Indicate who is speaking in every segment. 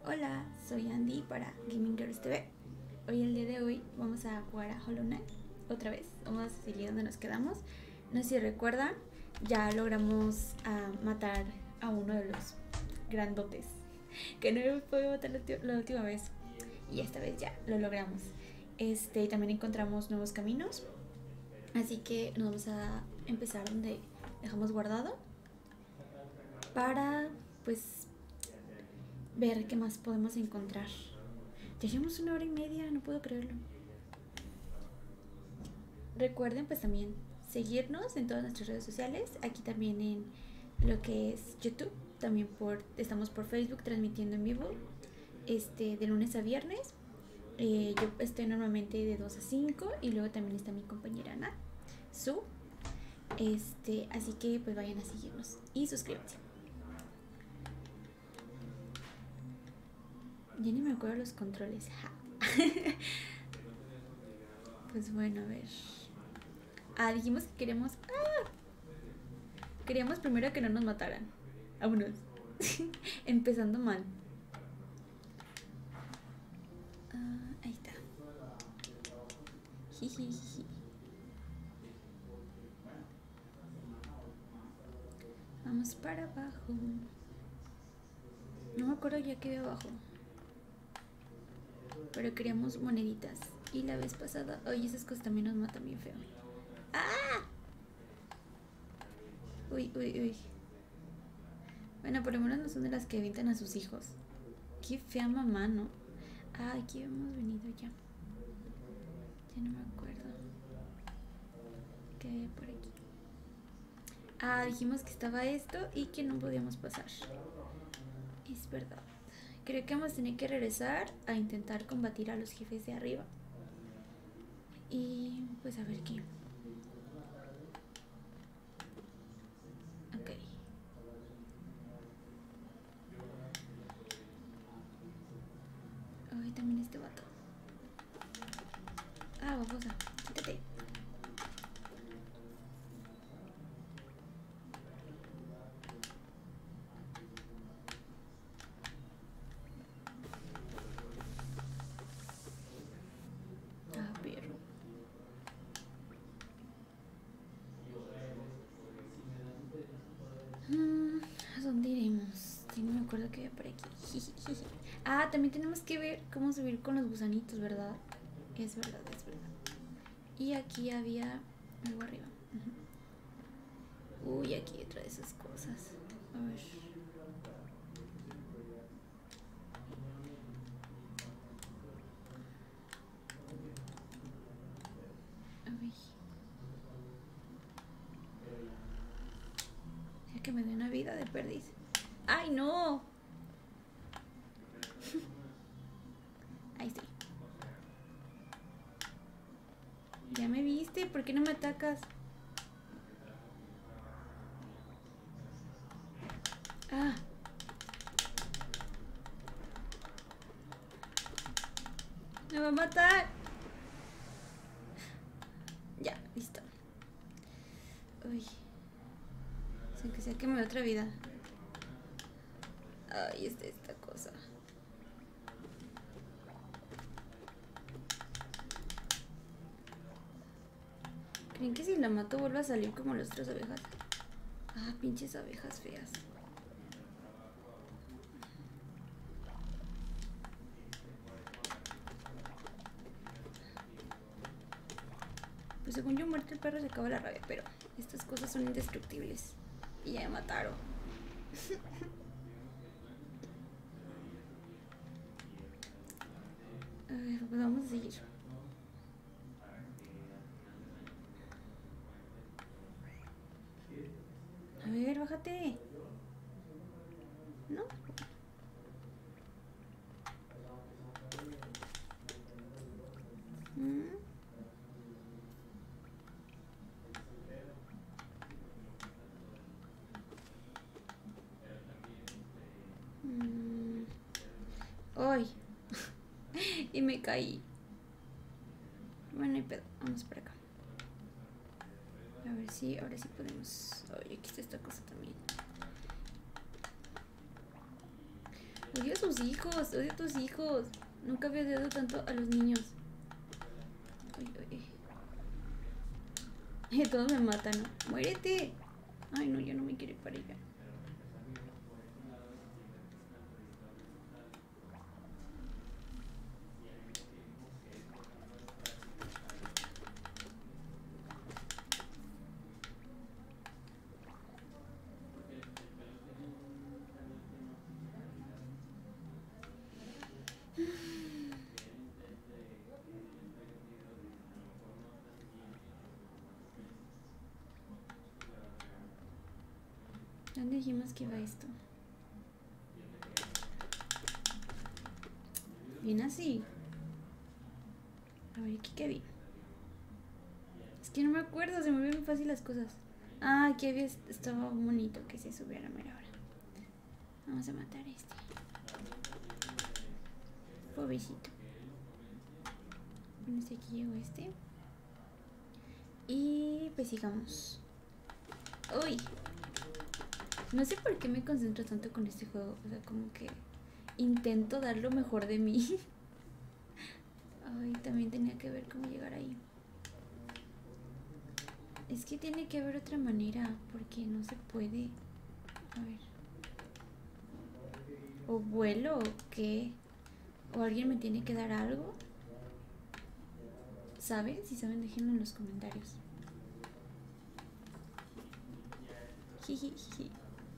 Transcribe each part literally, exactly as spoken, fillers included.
Speaker 1: Hola, soy Andy para Gaming Girls T V. Hoy, el día de hoy, vamos a jugar a Hollow Knight otra vez. Vamos a seguir donde nos quedamos. No sé si recuerdan, ya logramos uh, matar a uno de los grandotes que no hemos podido matar la, la última vez. Y esta vez ya lo logramos. Este, también encontramos nuevos caminos. Así que nos vamos a empezar donde dejamos guardado para, pues, ver qué más podemos encontrar. Ya llevamos una hora y media, no puedo creerlo. Recuerden pues también seguirnos en todas nuestras redes sociales. Aquí también en lo que es YouTube. También por, estamos por Facebook transmitiendo en vivo. Este, de lunes a viernes. Eh, yo estoy normalmente de dos a cinco. Y luego también está mi compañera Ana, Su. Este, así que pues vayan a seguirnos y suscríbanse. Ya ni me acuerdo los controles. Ja. Pues bueno, a ver. Ah, dijimos que queríamos. ¡Ah! Queríamos primero que no nos mataran. Vámonos. Empezando mal. Ah, ahí está. Jijiji. Vamos para abajo. No me acuerdo ya que había abajo. Pero queríamos moneditas. Y la vez pasada. Oye, esas cosas también nos matan bien feo. ¡Ah! Uy, uy, uy. Bueno, por lo menos no son de las que evitan a sus hijos. Qué fea mamá, ¿no? Ah, aquí hemos venido ya. Ya no me acuerdo. ¿Qué hay por aquí? Ah, dijimos que estaba esto y que no podíamos pasar. Es verdad. Creo que vamos a tener que regresar a intentar combatir a los jefes de arriba. Y pues a ver qué. Ok. Ay, también este vato. Ah, babosa. Quítate. Ah, perro. Hmm, ¿a dónde iremos? Sí, no me acuerdo que había por aquí. Ah, también tenemos que ver cómo subir con los gusanitos, ¿verdad? Es verdad, es verdad. Y aquí había algo arriba. Uh-huh. Uy, aquí hay otra de esas cosas. A ver. A ver. Ya que me dé una vida de perdiz. ¡Ay, no! Ahí estoy. Ya me viste, ¿por qué no me atacas? Ah. Me va a matar. Ya, listo. Uy. Aunque sea que me dé otra vida. Ay, está esta cosa. ¿Creen que si la mato vuelva a salir como las otras abejas? Ah, pinches abejas feas. Pues según yo muerto el perro se acaba la rabia, pero estas cosas son indestructibles. Y ya me mataron. A ver, pues vamos a seguir. A ver, bájate. ¿No? ¿Mm? Mm. ¡Ay! Y me caí. Bueno, y pedo. Vamos para acá. A ver si ahora sí podemos. Oye, aquí está esta cosa también. Odio sus tus hijos, odio a tus hijos. Nunca había odiado tanto a los niños. Uy, uy. Y todos me matan, ¿no? ¡Muérete! Ay, no, yo no me quiero ir para allá. ¿Dónde dijimos que iba esto? Bien así. A ver, aquí qué vi. Es que no me acuerdo, se me olvidan muy fácil las cosas. Ah, aquí había, estaba bonito que se subiera a mera hora. Vamos a matar a este. Pobrecito. Bueno, este aquí llegó este. Y pues sigamos. Uy. No sé por qué me concentro tanto con este juego. O sea, como que intento dar lo mejor de mí. Ay, también tenía que ver cómo llegar ahí. Es que tiene que haber otra manera, porque no se puede. A ver. O vuelo, o qué. O alguien me tiene que dar algo. ¿Saben? Si saben, déjenlo en los comentarios. Jiji, jiji.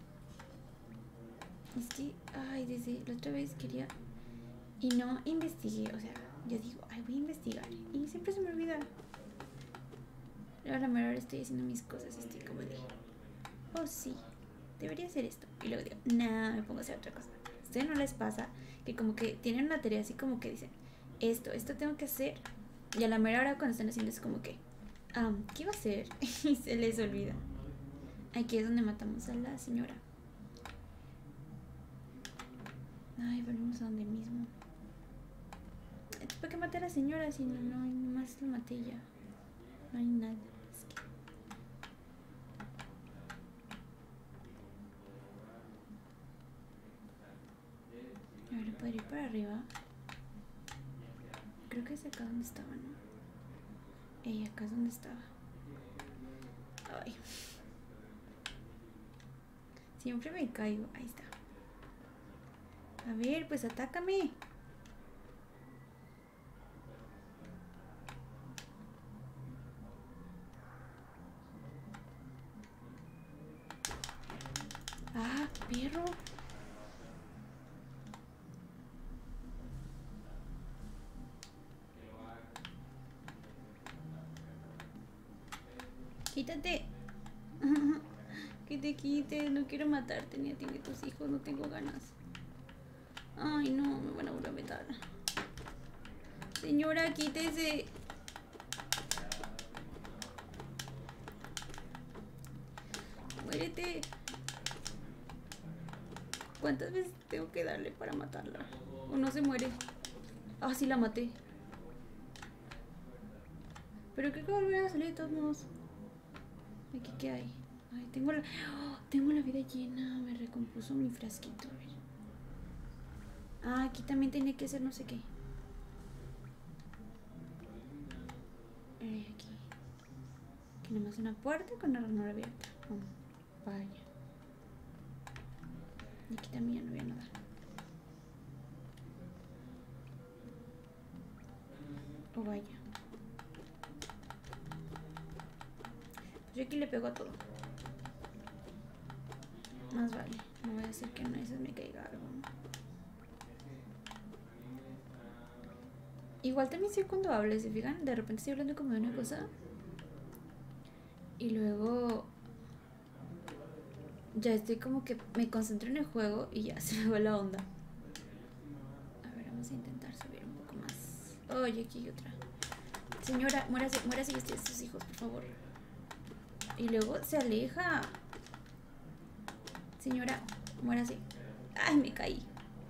Speaker 1: Es que, ay, desde la otra vez quería y no investigué, o sea, yo digo, ay, voy a investigar y siempre se me olvida. Ahora mejor estoy haciendo mis cosas y estoy como de, oh sí, debería hacer esto. Y luego digo, nah, me pongo a hacer otra cosa. ¿A ustedes no les pasa que como que tienen una tarea así como que dicen, esto, esto tengo que hacer? Y a la mera hora cuando están haciendo es como que, ah, ¿qué iba a hacer? Y se les olvida. Aquí es donde matamos a la señora. Ay, volvemos a donde mismo. ¿Para qué maté a la señora si no, no hay más? La maté ya. No hay nada. Es que... Ahora podría ir para arriba. Creo que es acá donde estaba, ¿no? Ey, acá es donde estaba. Ay. Siempre me caigo. Ahí está. A ver, pues atácame. Ah, perro. Quítate. Que te quites. No quiero matarte ni a ti ni a tus hijos. No tengo ganas. Ay, no, me van a volver a meter. Señora, quítese. Muérete. ¿Cuántas veces tengo que darle para matarla? O no se muere. Ah, sí la maté. Pero creo que va a volver a salir de todos modos. Aquí, ¿qué hay? Ay, tengo la... Oh, tengo la vida llena. Me recompuso mi frasquito. A ver. Ah, aquí también tenía que hacer no sé qué. Eh, aquí. Aquí nomás una puerta con la ranura abierta. Oh, vaya. Y aquí también ya no había nada. Oh, vaya. Pues yo aquí le pego a todo. Más vale. No voy a hacer que a veces me caiga algo, ¿no? Igual también sé cuando hablo, ¿se fijan? De repente estoy hablando como de una cosa y luego ya estoy como que me concentro en el juego y ya se me va la onda. A ver, vamos a intentar subir un poco más. Oye, aquí hay otra. Señora, muérase, muérase y esté sus hijos, por favor. Y luego se aleja. Señora, muérase. Ay, me caí.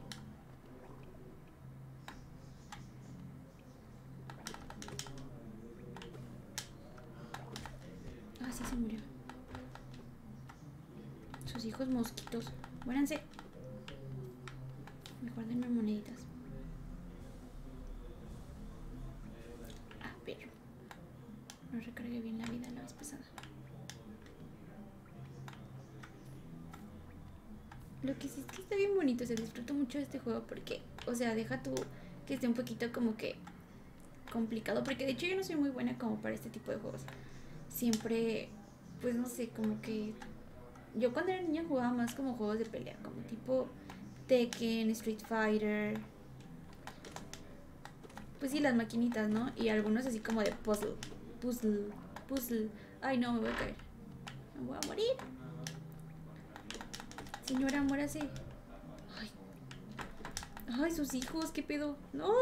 Speaker 1: Ah, sí se murió. Sus hijos mosquitos. Muéranse. Mejor denme moneditas. Ah, pero no recargué bien la vida la vez pasada. Lo que sí es que está bien bonito, o sea, disfruto mucho de este juego porque, o sea, deja tu que esté un poquito como que complicado, porque de hecho yo no soy muy buena como para este tipo de juegos. Siempre, pues no sé, como que yo cuando era niña jugaba más como juegos de pelea, como tipo Tekken, Street Fighter, pues sí, las maquinitas, ¿no? Y algunos así como de puzzle, puzzle, puzzle. Ay, no, me voy a caer. Me voy a morir. Señora, muérase. Ay, ay, sus hijos, qué pedo. No.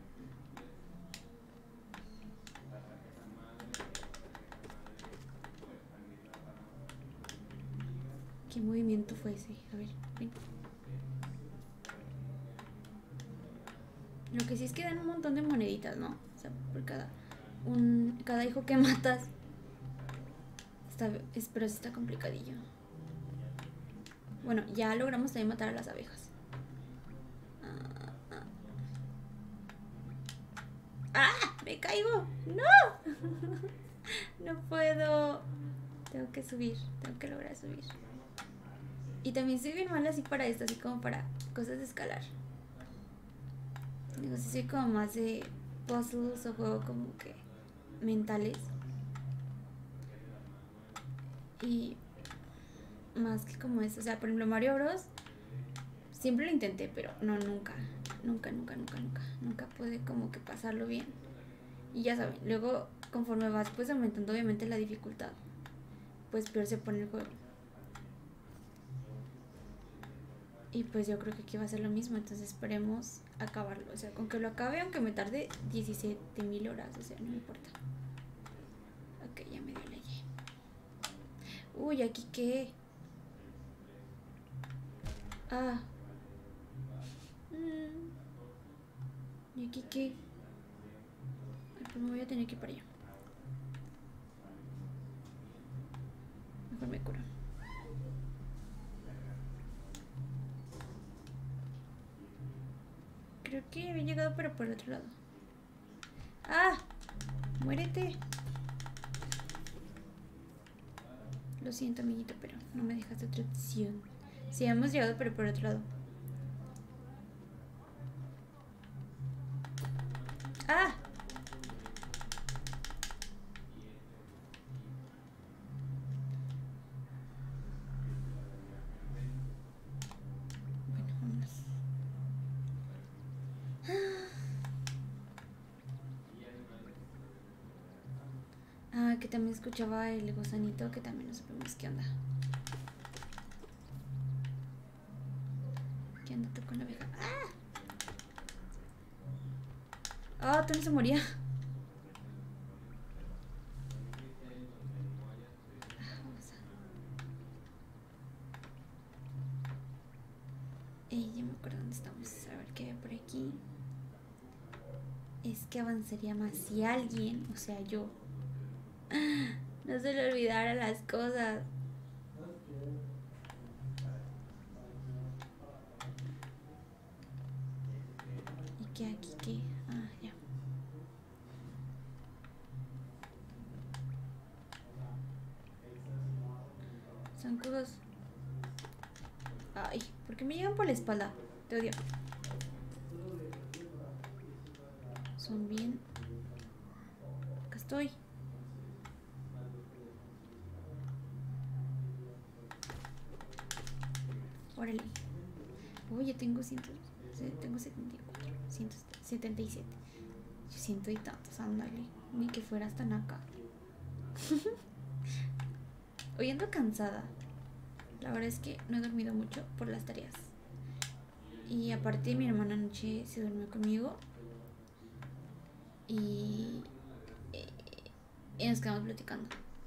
Speaker 1: ¿Qué movimiento fue ese? A ver, ven. Lo que sí es que dan un montón de moneditas, ¿no? O sea, por cada un cada hijo que matas. Está, es, pero sí está complicadillo. Bueno, ya logramos también matar a las abejas. Ah, ah. ¡Ah! ¡Me caigo! ¡No! No puedo. Tengo que subir. Tengo que lograr subir. Y también soy bien mala así para esto, así como para cosas de escalar. Digo, sí soy como más de puzzles o juegos como que mentales. Y más que como eso. O sea, por ejemplo, Mario Bros. Siempre lo intenté, pero no, nunca. Nunca, nunca, nunca, nunca. Nunca pude como que pasarlo bien. Y ya saben, luego conforme vas pues aumentando obviamente la dificultad, pues peor se pone el juego. Y pues yo creo que aquí va a ser lo mismo, entonces esperemos acabarlo. O sea, con que lo acabe, aunque me tarde diecisiete mil horas, o sea, no me importa. Ok, ya me dio la Y. Uy, ¿aquí qué? Ah. Mm. ¿Y aquí qué? Ay, pues me voy a tener que ir para allá. Mejor me curo. Creo que había llegado pero por el otro lado. ¡Ah! ¡Muérete! Lo siento, amiguito, pero no me dejas de otra opción. Sí, hemos llegado pero por el otro lado. ¡Ah! Bueno, vámonos. Ah, que también escuchaba el gusanito, que también no sabemos qué onda. ¿Qué onda tú con la abeja? ¡Ah! Ah, tú no se moría. Ah, vamos a... Eh, ya me acuerdo dónde estamos. A ver qué hay por aquí. Es que avanzaría más si alguien, o sea, yo, no se le olvidara las cosas. ¿Y qué aquí qué? Ah, ya. Zancudos. Ay, ¿por qué me llegan por la espalda? Te odio. Son bien. Acá estoy. Órale. Oye, tengo ciento, tengo setenta y cuatro, ciento setenta y siete. Yo siento y tantos, ándale. Ni que fueras tan acá. Hoy ando cansada. La verdad es que no he dormido mucho por las tareas. Y aparte mi hermana anoche se durmió conmigo. Y, y nos quedamos platicando.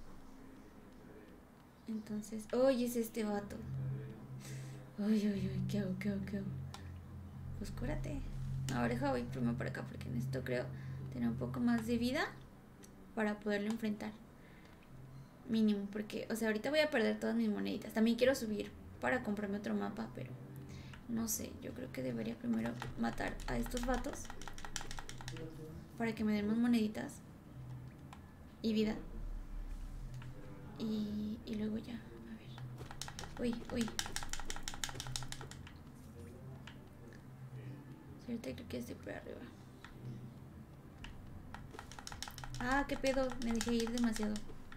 Speaker 1: Entonces, oye, es este vato. Uy, uy, uy, ¿qué hago, qué hago, qué hago? Pues cúrate. Ahora deja voy primero por acá porque necesito, creo, tener un poco más de vida para poderlo enfrentar. Mínimo, porque, o sea, ahorita voy a perder todas mis moneditas. También quiero subir para comprarme otro mapa, pero No sé, yo creo que debería primero matar a estos vatos para que me den más moneditas y vida. Y, y luego ya, a ver. Uy, uy. Ahorita creo que estoy por arriba. Ah, qué pedo, me dejé ir demasiado.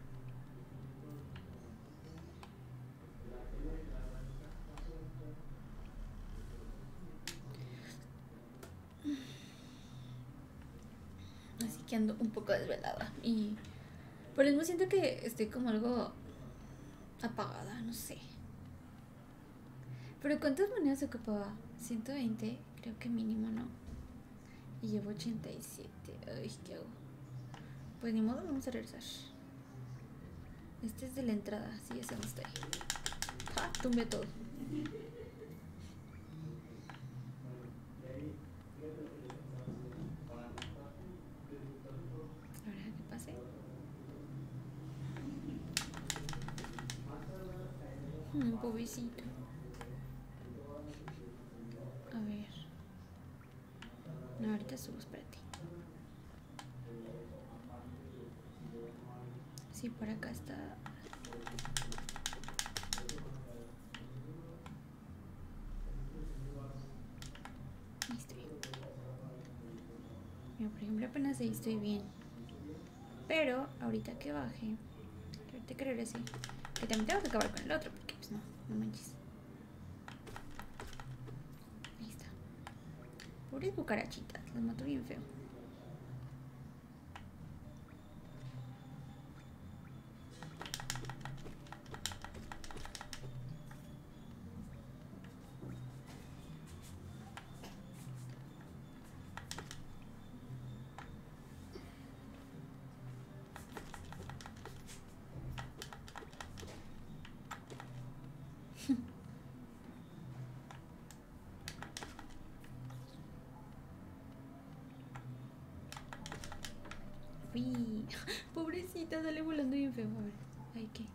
Speaker 1: Así que ando un poco desvelada. Y por eso siento que estoy como algo apagada, no sé. Pero ¿cuántas monedas ocupaba? ciento veinte, creo que mínimo, ¿no? Y llevo ochenta y siete. Ay, ¿qué hago? Pues ni modo, vamos a regresar. Este es de la entrada, sí, ya sé dónde estoy. ¡Ja! Tumbé todo. Ahora que pase. Mm, pobrecito. A ver. No, ahorita subo, espérate. Sí, por acá está. Ahí estoy. Mira, por ejemplo, apenas ahí estoy bien. Pero ahorita que baje, que ahorita que regrese, que también tengo que acabar con el otro, porque pues no, no manches. Ahí está. Pobres cucarachitas, las mato bien feo. Uy, pobrecita, sale volando bien feo. A ver, ay, ¿qué?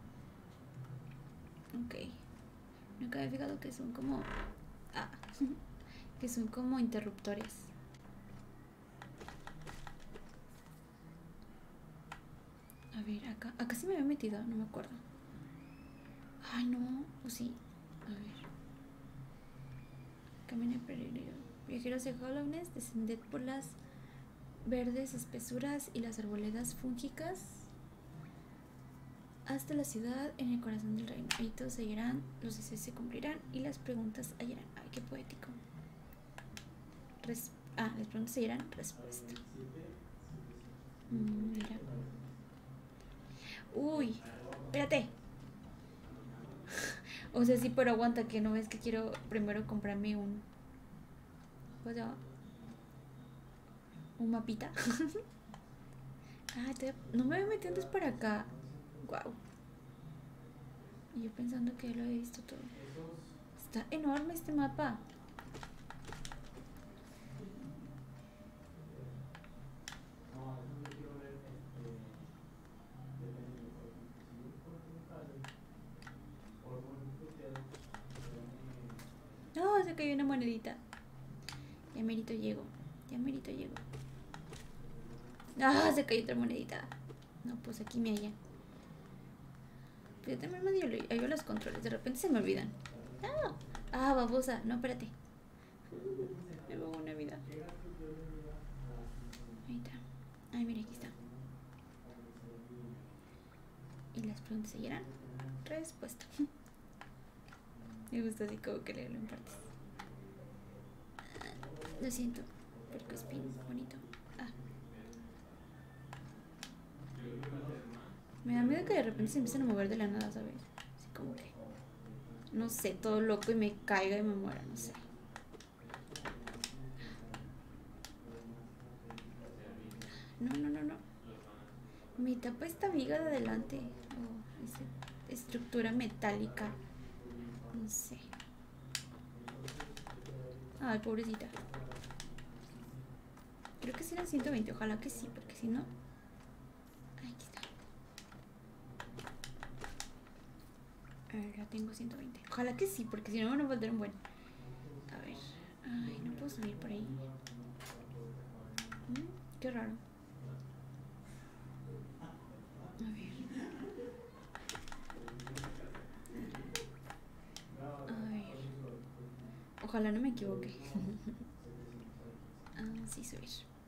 Speaker 1: Ok. Nunca había fijado que son como. Ah, que son como interruptores. A ver, acá. Acá sí me había metido, no me acuerdo. Ay, no. O sí. A ver. Camina peregrino. Viajeros de Hollow Nest, descended por las verdes espesuras y las arboledas fúngicas hasta la ciudad en el corazón del reino. Ahí todos se hallarán, los deseos se cumplirán y las preguntas hallarán. Ay, qué poético. Res ah, las preguntas hallarán respuesta. Mm, mira. Uy, espérate. O sea, sí, pero aguanta, que no ves que quiero primero comprarme un. ¿Cómo se llama? Un mapita. Ah, te, no me había metido antes para acá. Wow. Y yo pensando que ya lo había visto todo. Está enorme este mapa. No, se cayó una monedita. Ya merito llego. Ya merito llego. Ah, se cayó otra monedita. No, pues aquí me hallan. Pero yo también medio le hallo los controles. De repente se me olvidan. Ah, ah, babosa. No, espérate. Me pongo una vida. Ahí está. Ay, mira, aquí está. Y las preguntas seguirán. Respuesta. Me gusta así como que leerlo en partes. Lo siento. Porque es bien bonito. Ah. Me da miedo que de repente se empiecen a mover de la nada, ¿sabes? Así como que. No sé, todo loco y me caiga y me muera, no sé. No, no, no, no. Me tapa esta viga de adelante. Oh, esa estructura metálica. No sé. Ay, pobrecita. Creo que serán ciento veinte. Ojalá que sí, porque si no. Ay, aquí está. A ver, ya tengo ciento veinte. Ojalá que sí, porque si no me van a faltar un buen. Ay, no puedo subir por ahí. ¿Mm? Qué raro. A ver. A ver. Ojalá no me equivoque. Ah, sí, subir.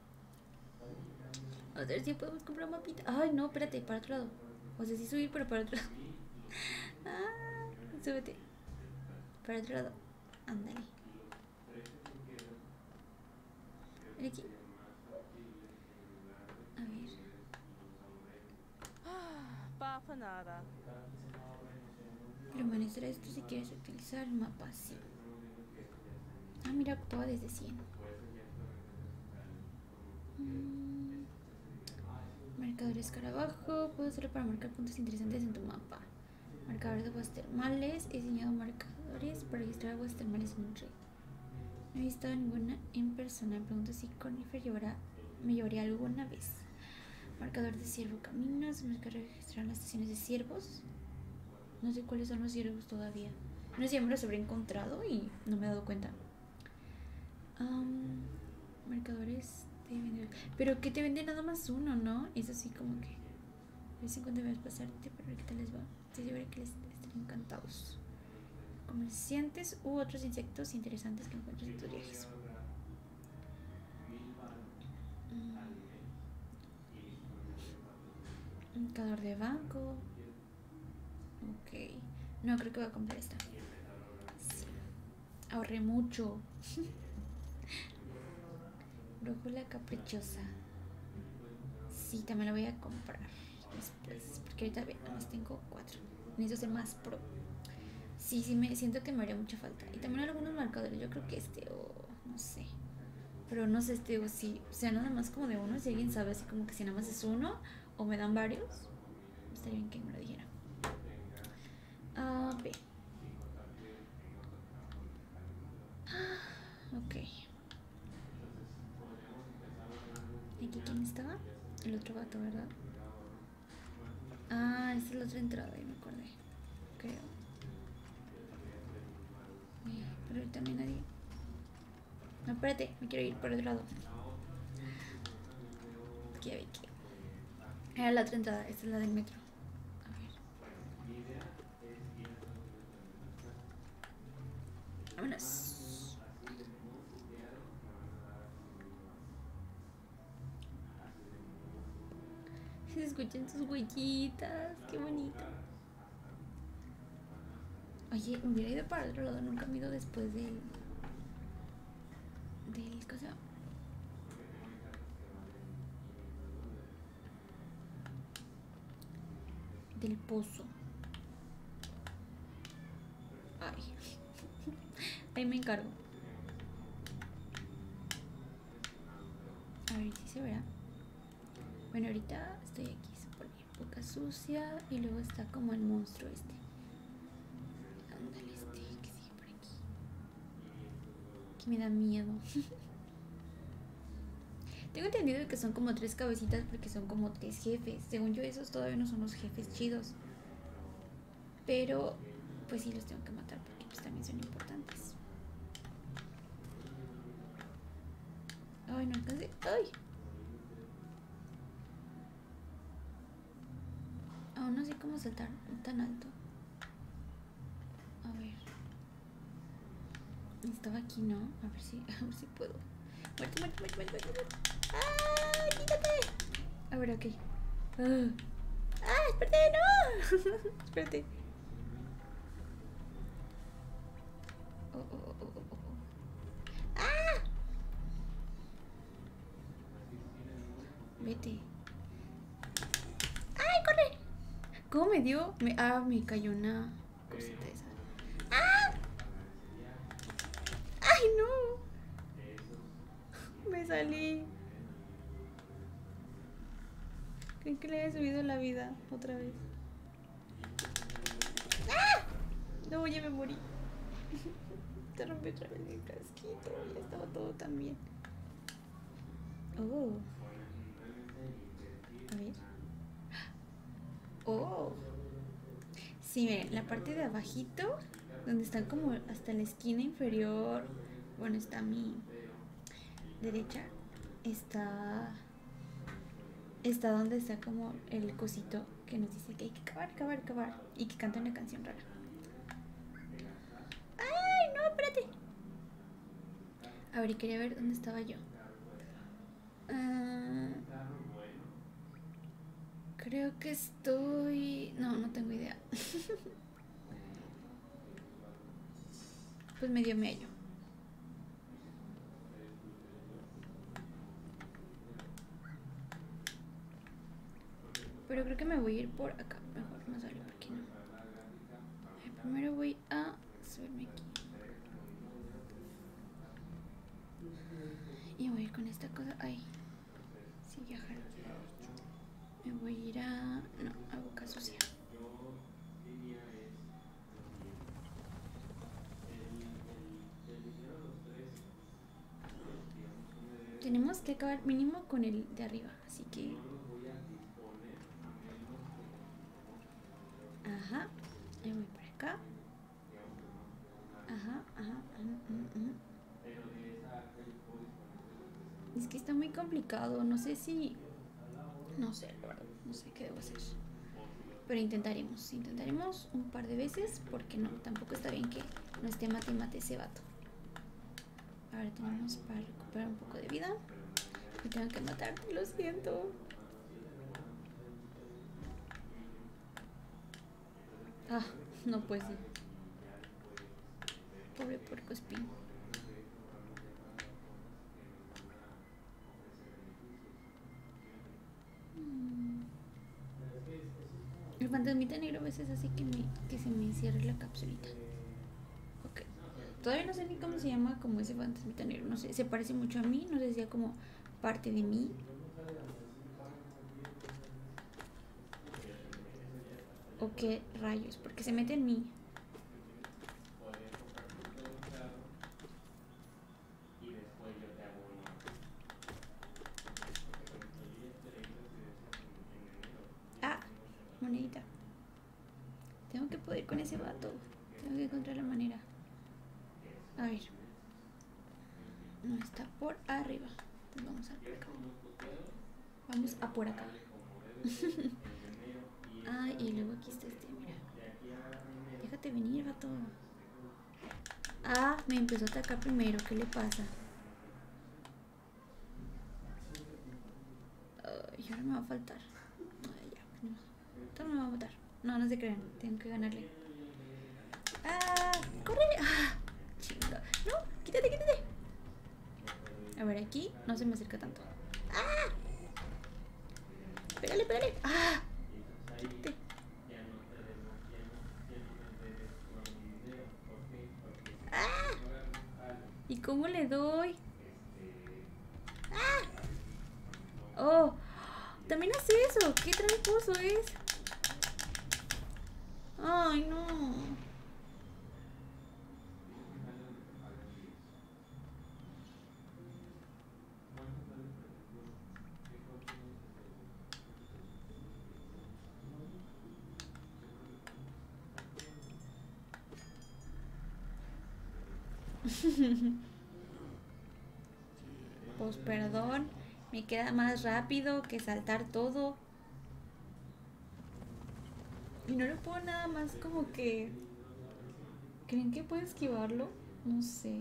Speaker 1: A ver si podemos comprar un mapita. Ay, no, espérate, para otro lado. O sea, sí subir, pero para otro lado. Ah, súbete. Para otro lado. Ándale. Ven aquí. A ver.
Speaker 2: Papa nada.
Speaker 1: Permanecer esto si quieres utilizar el mapa, sí. Ah, mira, octava desde cien. Mm. Marcador escarabajo. Puedo hacerlo para marcar puntos interesantes en tu mapa. Marcador de aguas termales. He diseñado marcadores para registrar aguas termales en un río. No he visto ninguna en persona. Pregunto si Cornifer llevará, me llevaría alguna vez. Marcador de ciervo caminos. Marcador de registrar las estaciones de ciervos. No sé cuáles son los ciervos todavía. No sé si ya me los habré encontrado y no me he dado cuenta. Um, marcadores de vender. Pero que te venden nada más uno, ¿no? Es así como que. De vez en cuando debes pasarte para ver qué tal les va. Estoy segura que les estén encantados. Comerciantes u otros insectos interesantes que encuentres en tus viajes. Mm. Marcador de banco. Ok. No, creo que voy a comprar esta. Sí. Ahorré mucho. Brújula caprichosa. Sí, también la voy a comprar después. Porque ahorita nada más tengo cuatro. Necesito ser más pro. Sí, sí, me siento que me haría mucha falta. Y también algunos marcadores. Yo creo que este o no sé. Pero no sé, este o si o sea nada más como de uno. Si alguien sabe así como que si nada más es uno o me dan varios. Estaría bien que me lo dijera. A ver. Ok. ¿Aquí quién estaba? El otro vato, ¿verdad? Ah, esta es la otra entrada, ya me acordé. Creo. Pero ahorita no hay nadie. No, espérate, me quiero ir por otro lado. Aquí hay que. Era la otra entrada, esta es la del metro. A ver. Vámonos. Se escuchan sus huellitas, qué bonito. Oye, me hubiera ido para el otro lado, nunca me he ido después del. del. cosa. Del pozo. Ay. Ahí me encargo. A ver si se verá. Bueno, ahorita estoy aquí, se pone boca sucia y luego está como el monstruo este. Ándale, este, que sigue por aquí. Que me da miedo. Tengo entendido que son como tres cabecitas porque son como tres jefes. Según yo, esos todavía no son los jefes chidos. Pero, pues sí los tengo que matar porque pues también son importantes. Ay, no alcancé. Ay. Aún no sé cómo saltar tan alto. A ver. Estaba aquí, ¿no? A ver si, a ver si puedo. Muerte, muerte, muerte, muerte, muerte. ¡Ah! ¡Quítate! A ver, ok. ¡Ah! ¡Ah! ¡Espérate! ¡No! Espérate. Oh, oh, oh, oh, oh. ¡Ah! Vete. ¡Ay, corre! ¿Cómo me dio? Me, ah, me cayó una cosita esa. ¡Ah! ¡Ay, no! Me salí. Creo que le había subido la vida otra vez. ¡Ah! No, ya me morí. Se rompió otra vez el casquito. Ya estaba todo tan bien. Oh. A ver. Oh. Sí, miren, la parte de abajito, donde están como hasta la esquina inferior Bueno, está a mi derecha. Está... Está donde está como el cosito que nos dice que hay que cavar, cavar, cavar. Y que canta una canción rara. ¡Ay, no, espérate! A ver, quería ver dónde estaba yo. Uh, creo que estoy... No, no tengo idea. Pues medio me hallo. Pero creo que me voy a ir por acá. Mejor, más vale, porque no. A ver, primero voy a subirme aquí. Y voy a ir con esta cosa. Ay, sí, viajar. Me voy a ir a... No, a boca sucia. Tenemos que acabar mínimo con el de arriba, así que... Ajá, ahí voy por acá. Ajá, ajá, ajá, ajá. Es que está muy complicado, no sé si... No sé, la verdad, no sé qué debo hacer. Pero intentaremos, intentaremos un par de veces, porque no, tampoco está bien que no esté mate y mate ese vato. Ahora tenemos para recuperar un poco de vida. Me tengo que matar, lo siento. Ah, no puede ser. Pobre puercoespín. El fantasmita negro a veces hace que, me, que se me cierre la capsulita. Ok. Todavía no sé ni cómo se llama como ese fantasmita negro. No sé, se parece mucho a mí. No sé si sea como parte de mí. O qué rayos, porque se mete en mí. Ah, monedita. Tengo que poder con ese vato. Tengo que encontrar la manera. A ver. No, está por arriba. Entonces vamos a por acá. Vamos a por acá. Ah, y luego aquí está este, mira. Déjate venir, vato. Ah, me empezó a atacar primero. ¿Qué le pasa? Ay, ahora me va a faltar. Ay, ya, no. Todo me va a matar. No, no se crean. Tengo que ganarle. ¡Ah! ¡Corre! ¡Ah! Chinga. ¡No! ¡Quítate, quítate! A ver, aquí no se me acerca tanto. ¡Ah! ¡Pégale, pégale! ¡Ah! Quítate. ¡Ah! ¿Y cómo le doy? ¡Ah! ¡Oh! También hace eso. ¡Qué tramposo es! ¡Ay, no! Pues perdón, me queda más rápido que saltar todo. Y no le puedo nada más como que... ¿Creen que puedo esquivarlo? No sé.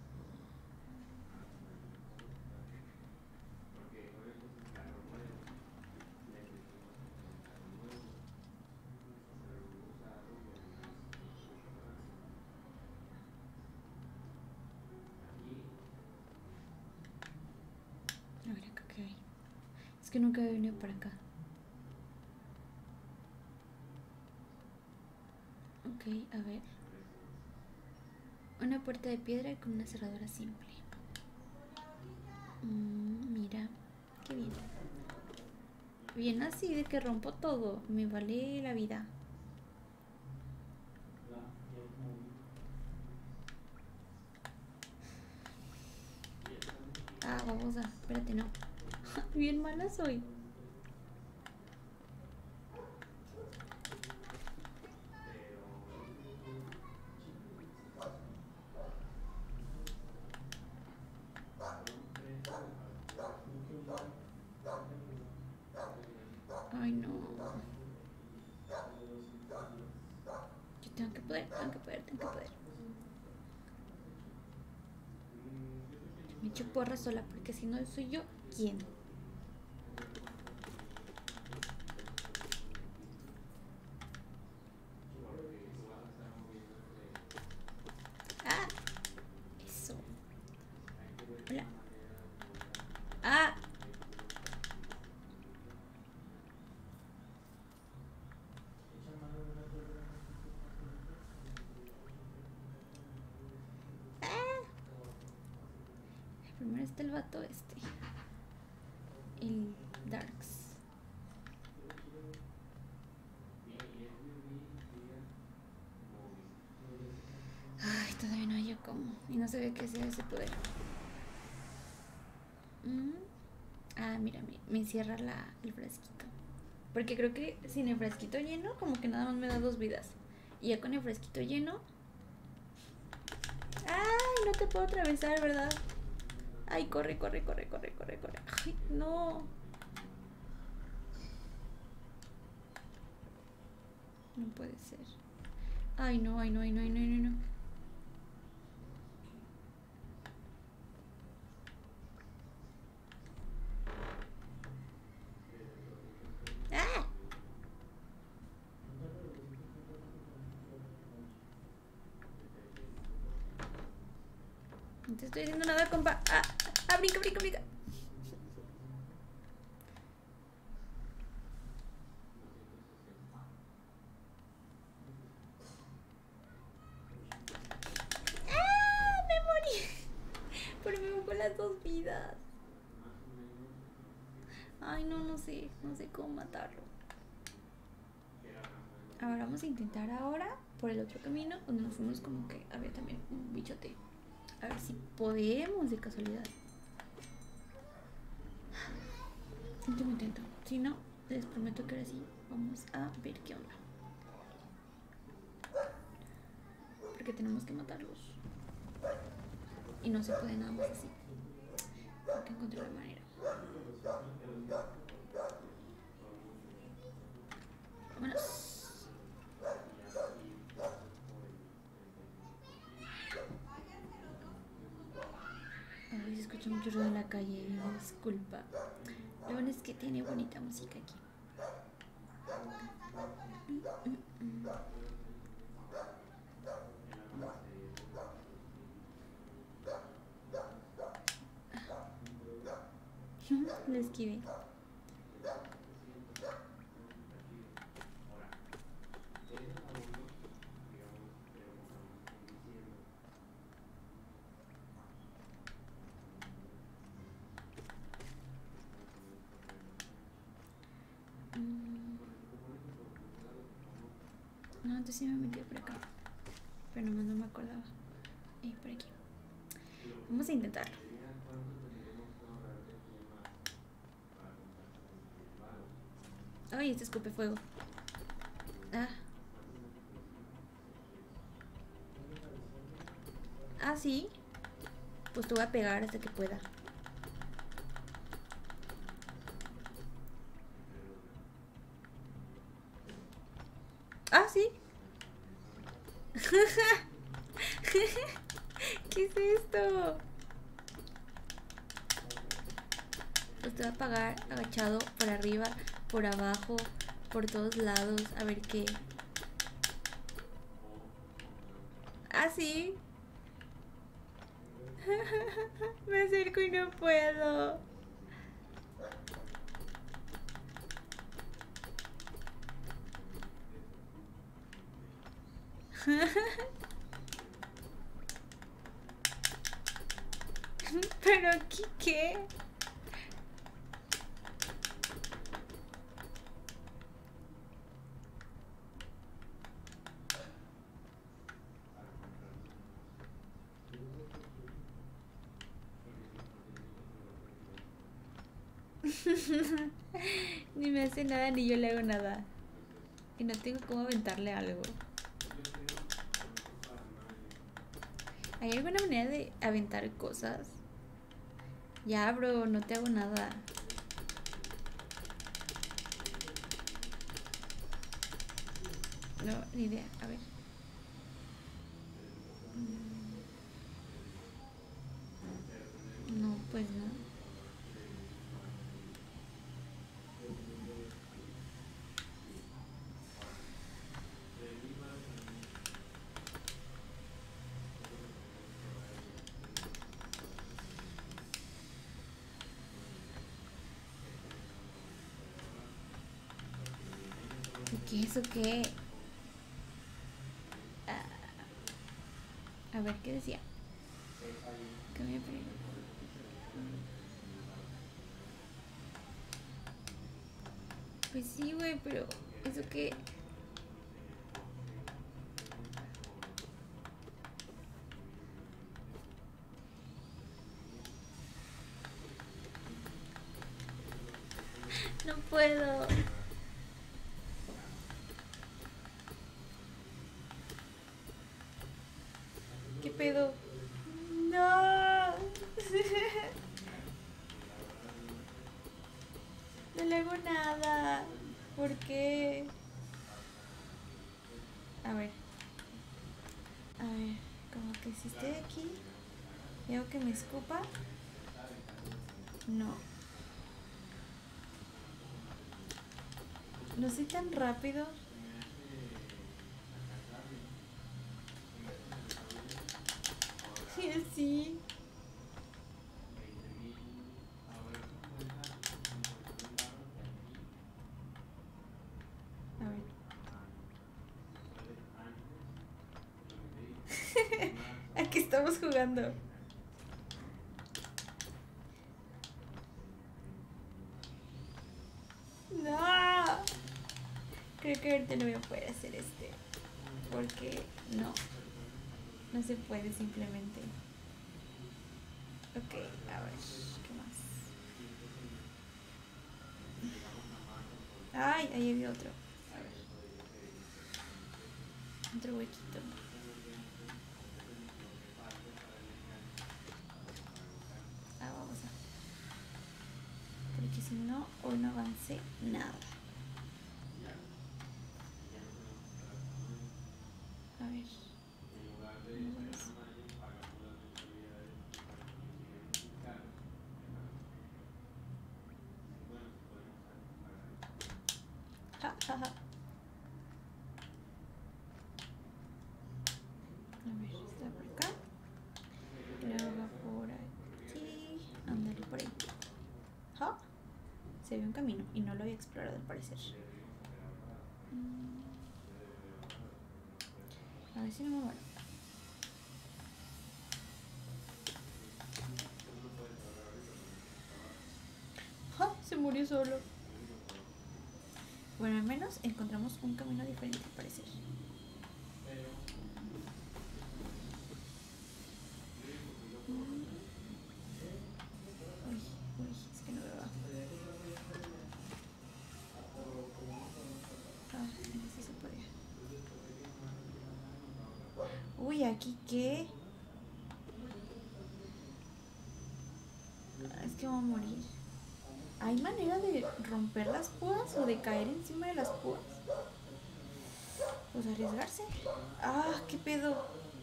Speaker 1: A ver acá qué hay. Es que nunca he venido para acá. Ok, a ver. Una puerta de piedra con una cerradura simple. Mm, mira, qué bien. Bien así de que rompo todo. Me vale la vida. Ah, babosa. Espérate, no. Bien mala soy. Me echo porra sola porque si no soy yo, ¿quién? Ah, eso. Hola. Ah. Primero está el vato este. El Darks. Ay, todavía no hay yo como. Y no se ve qué sea ese poder. Mm. Ah, mira, me, me encierra la, el frasquito. Porque creo que sin el frasquito lleno, como que nada más me da dos vidas. Y ya con el frasquito lleno. Ay, no te puedo atravesar, ¿verdad? Ay, corre, corre, corre, corre, corre, corre. Ay, no. No puede ser. Ay, no, ay, no, ay, no, ay, no, ay, no. ¡Ah! No te estoy diciendo nada, compa. ¡Ah! ¡Ah! ¡Brinca, brinca, brinca! ¡Ah! ¡Me morí! Pero me bajó las dos vidas. Ay, no, no sé. No sé cómo matarlo. Ahora vamos a intentar ahora por el otro camino donde nos fuimos como que había también un bichote. A ver si podemos de casualidad. Último intento. Si no, les prometo que ahora sí vamos a ver qué onda. Porque tenemos que matarlos. Y no se puede nada más así. Tengo que encontrar la manera. Vámonos. Ay, se escucha mucho ruido en la calle. Me disculpa. Lo bueno es que tiene bonita música aquí. Mm, mm, mm. Lo esquivé. No, antes sí me metí por acá. Pero nomás no me acordaba. Y por aquí. Vamos a intentarlo. Ay, este escupe fuego. Ah. Ah, sí. Pues te voy a pegar hasta que pueda. Ah, sí. ¿Qué es esto? Pues te voy a pagar agachado por arriba, por abajo, por todos lados. A ver qué. Ah, sí. Me acerco y no puedo. Pero ¿qué? ¿Qué? Ni me hace nada ni yo le hago nada. Y no tengo cómo aventarle algo. ¿Hay alguna manera de aventar cosas? Ya, bro, no te hago nada. No, ni idea. A ver. ¿Qué es o qué? Ah, a ver, ¿qué decía? ¿Qué me pregunto? Pues sí, güey, pero ¿eso qué? No puedo. ¿Qué pedo? No. No le hago nada. ¿Por qué? A ver. A ver. Como que si estoy aquí y hago que me escupa. No. No soy tan rápido. Sí, sí. A ver. Aquí estamos jugando. No. Creo que ahorita no voy a poder hacer este. Porque no. No se puede simplemente. Ok, a ver. ¿Qué más? Ay, ahí había otro. A ver. Otro huequito. Ah, vamos a. Porque si no, hoy no avancé nada. A ver. Ja, ja, ja. A ver, está por acá. Luego va por aquí. Ándale por ahí. ¿Ja? Se ve un camino y no lo había explorado al parecer. A ver si no me muero. ¡Ja! Se murió solo. Bueno, al menos encontramos un camino diferente al parecer. Uy, uy, es que no veo abajo. Ah, en ese se podía. Uy, ¿aquí qué? Es que voy a morir. ¿Hay manera de romper las púas o de caer encima de las púas? Pues arriesgarse. Ah, ¿qué pedo?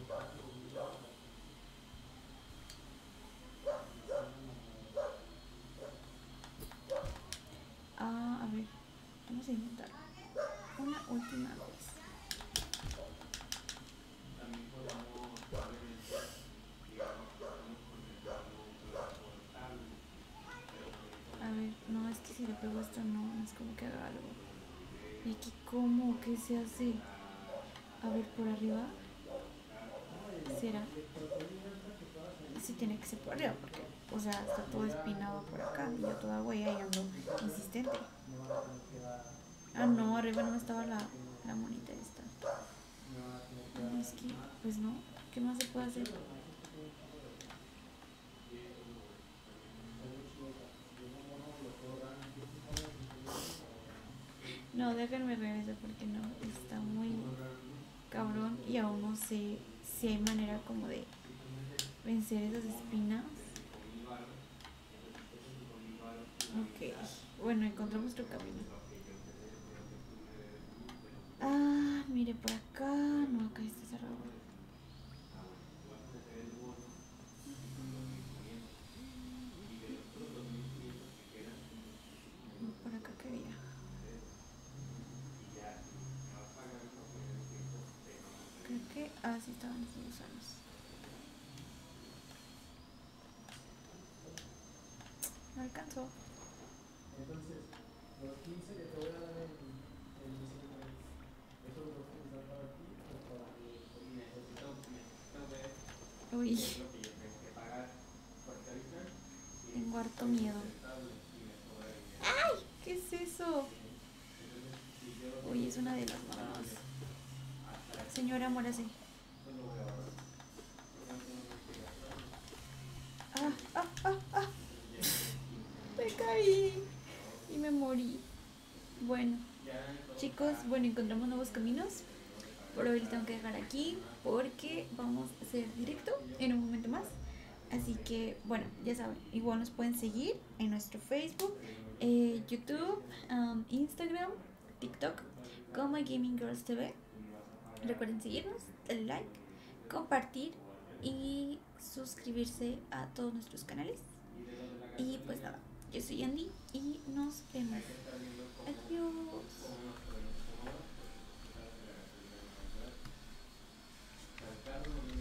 Speaker 1: Ah, a ver. Vamos a intentar una última vez. A ver, no, es que si le pego esto no, no es como que haga algo. ¿Y aquí cómo? ¿Qué se hace? A ver, por arriba. ¿Será? Sí tiene que ser por arriba porque, o sea, está todo espinado por acá y yo toda huella y ando insistente. Ah, no, arriba no estaba la, la monita esta. No, es que, pues no, ¿qué más se puede hacer? No, déjenme regreso porque no, está muy cabrón y aún no sé si hay manera como de vencer esas espinas. Ok, bueno, encontramos otro camino. Ah, mire por acá. No, acá está cerrado. No, por acá quería. Creo que. Ah, sí, estaban los gusanos. No alcanzó.
Speaker 3: Entonces, los quince que te voy a dar en, en diciembre.
Speaker 1: Uy, tengo harto miedo. ¡Ay! ¿Qué es eso? Uy, es una de las manos. Señora, muérase. Ah, ah, ah, ah. Me caí y me morí. Bueno, chicos, bueno, encontramos nuevos caminos. Por hoy lo tengo que dejar aquí porque vamos a hacer directo en un momento más. Así que, bueno, ya saben, igual nos pueden seguir en nuestro Facebook, eh, YouTube, um, Instagram, TikTok, como Gaming Girls T V. Recuerden seguirnos, darle like, compartir y suscribirse a todos nuestros canales. Y pues nada, yo soy Andy y nos vemos. Adiós.